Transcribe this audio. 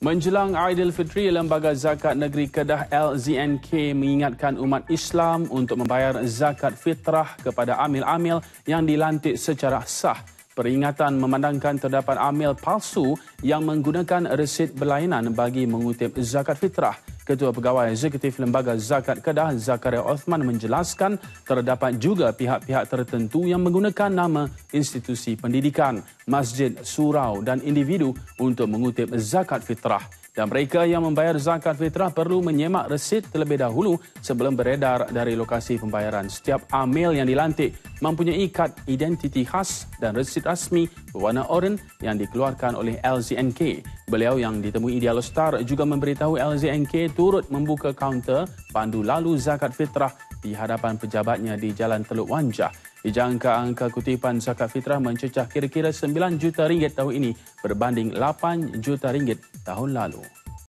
Menjelang Aidilfitri, Lembaga Zakat Negeri Kedah LZNK mengingatkan umat Islam untuk membayar zakat fitrah kepada amil-amil yang dilantik secara sah. Peringatan memandangkan terdapat amil palsu yang menggunakan resit berlainan bagi mengutip zakat fitrah. Ketua Pegawai Eksekutif Lembaga Zakat Kedah, Zakaria Othman menjelaskan terdapat juga pihak-pihak tertentu yang menggunakan nama institusi pendidikan, masjid, surau dan individu untuk mengutip zakat fitrah. Dan mereka yang membayar zakat fitrah perlu menyemak resit terlebih dahulu sebelum beredar dari lokasi pembayaran. Setiap amil yang dilantik mempunyai kad identiti khas dan resit rasmi berwarna oranye yang dikeluarkan oleh LZNK. Beliau yang ditemui di Alostar juga memberitahu LZNK turut membuka kaunter pandu lalu zakat fitrah di hadapan pejabatnya di Jalan Teluk Wanjah. Dijangka angka kutipan zakat fitrah mencecah kira-kira RM9 juta tahun ini berbanding RM8 juta tahun lalu.